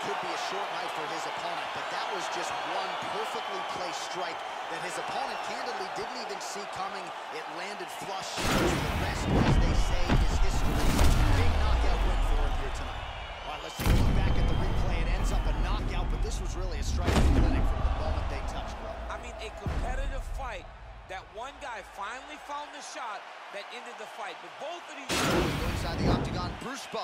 could be a short night for his opponent, but that was just one perfectly placed strike that his opponent candidly didn't even see coming. It landed flush. The rest, as they say, is history. Big knockout win for him here tonight. All right, let's take a look back at the replay. It ends up a knockout, but this was really a striking clinic from the moment they touched. I mean, a competitive fight. That one guy finally found the shot that ended the fight. But both of these... Inside the octagon, Bruce Buffer.